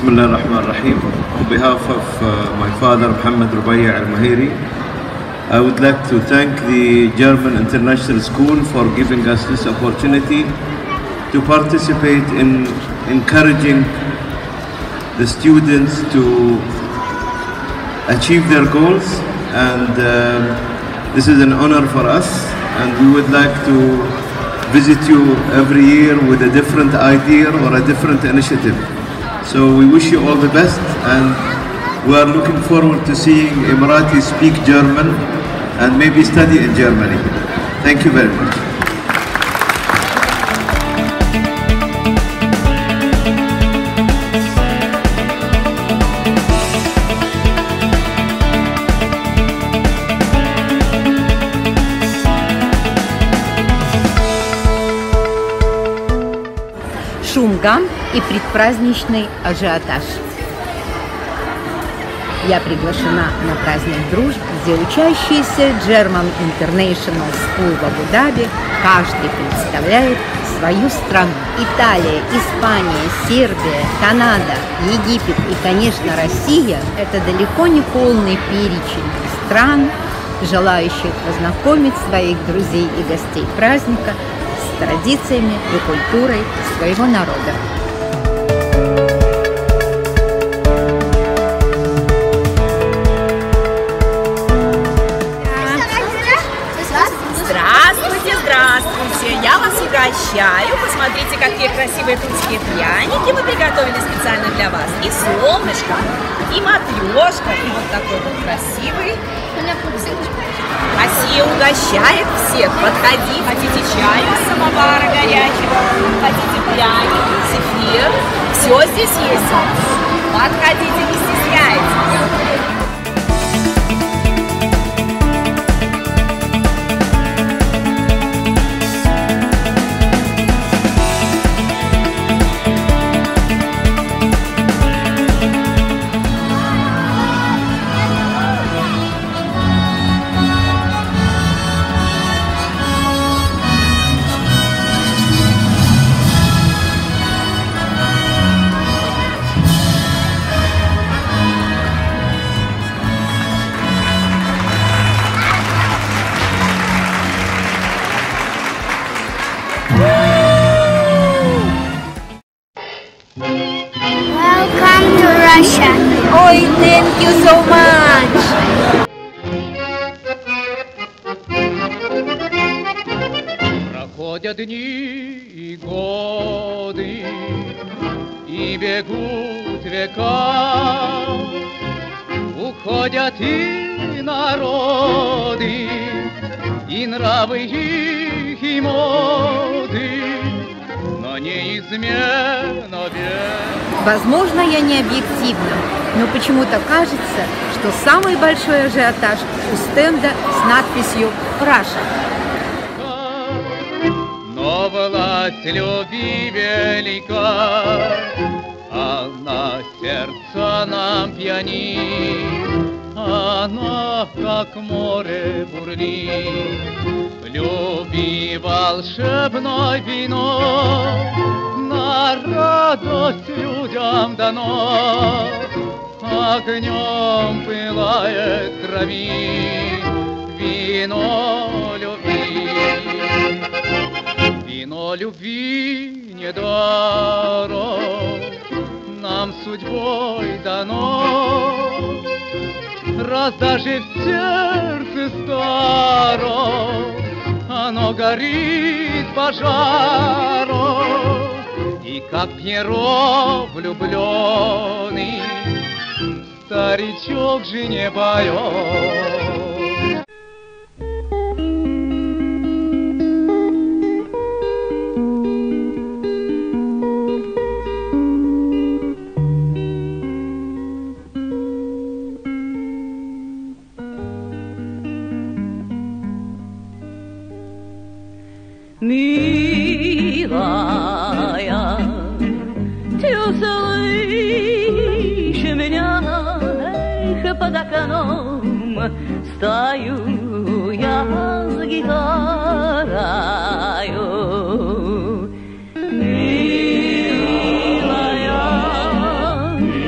Bismillah ar-Rahman ar-Rahim. On behalf of my father, Muhammad Rubai al-Mahiri, I would like to thank the German International School for giving us this opportunity to participate in encouraging the students to achieve their goals, and this is an honor for us, and we would like to visit you every year with a different idea or a different initiative. So we wish you all the best, and we are looking forward to seeing Emiratis speak German and maybe study in Germany. Thank you very much. Шум, гам и предпраздничный ажиотаж. Я приглашена на праздник дружбы, где учащиеся German International School в Абу-Даби каждый представляет свою страну. Италия, Испания, Сербия, Канада, Египет и, конечно, Россия – это далеко не полный перечень стран, желающих познакомить своих друзей и гостей праздника с традициями и культурой своего народа. Здравствуйте, здравствуйте! Я вас угощаю. Посмотрите, какие красивые тульские пряники мы приготовили специально для вас. И солнышко, и матрешка, и вот такой вот красивый. Россия угощает всех. Подходите. Хотите чаю из самовара горячего, хотите пряник, зефир. Все здесь есть. Подходите, не стесняйтесь. Welcome to Russia. Ой, thank you so much. Проходят дни и годы, и бегут века, уходят и народы, и нравы их, и моды, но неизменно век. Возможно, я не объективна, но почему-то кажется, что самый большой ажиотаж у стенда с надписью «Раша». Но власть любви велика, она сердце нам пьянит, она как море бурлит, люби волшебное вино, на радость людям дано, огнем пылает крови вино любви. Вино любви не даром нам судьбой дано, раз даже в сердце старом оно горит пожаром, и как Пьеро влюбленный старичок же не поет. Милая, ты услышь меня, эх, под окном стою я с гитарою. Милая,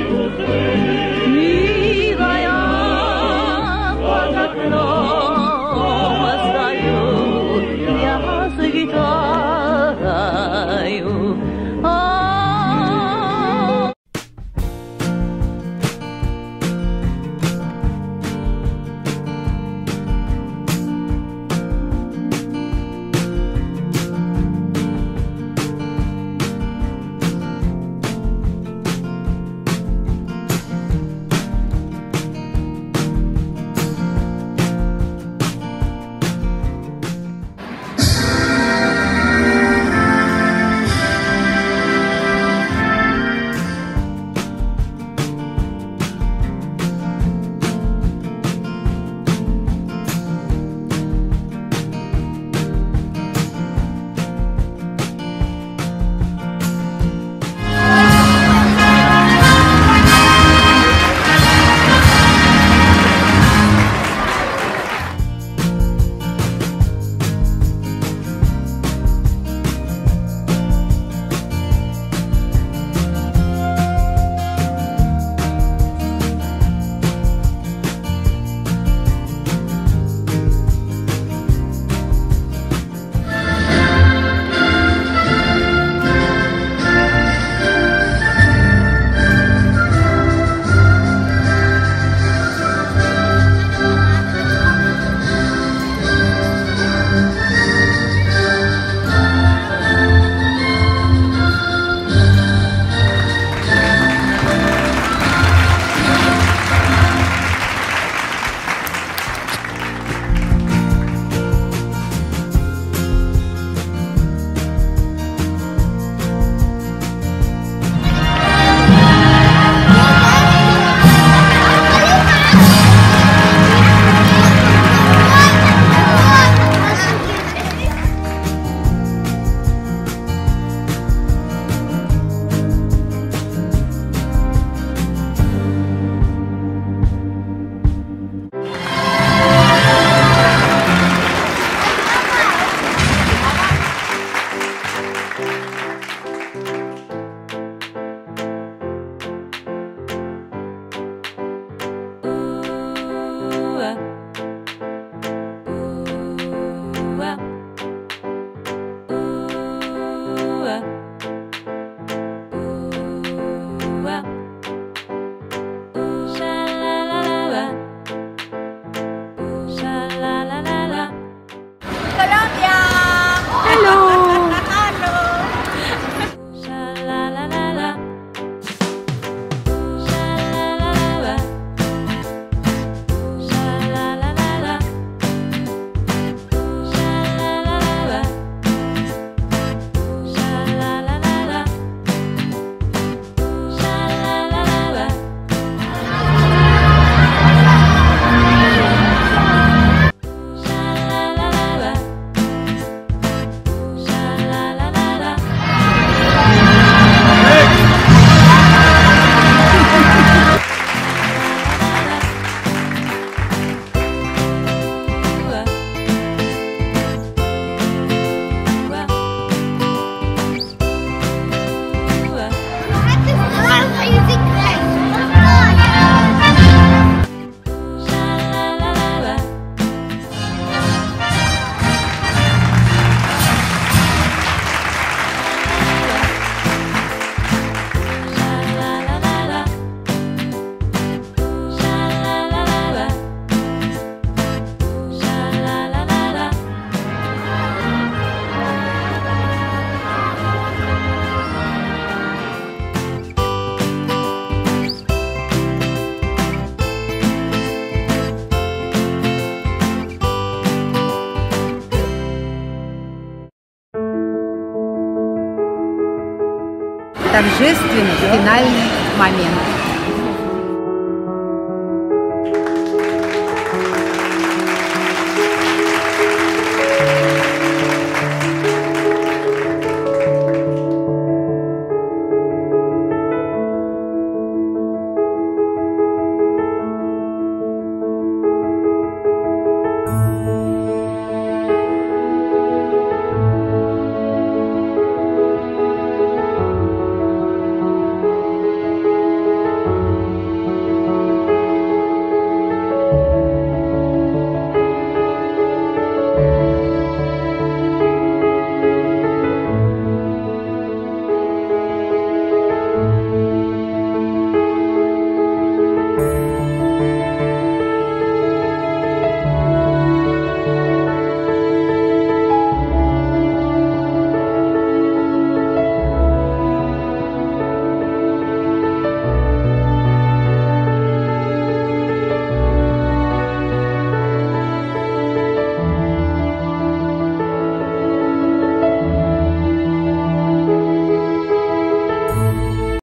торжественный финальный момент.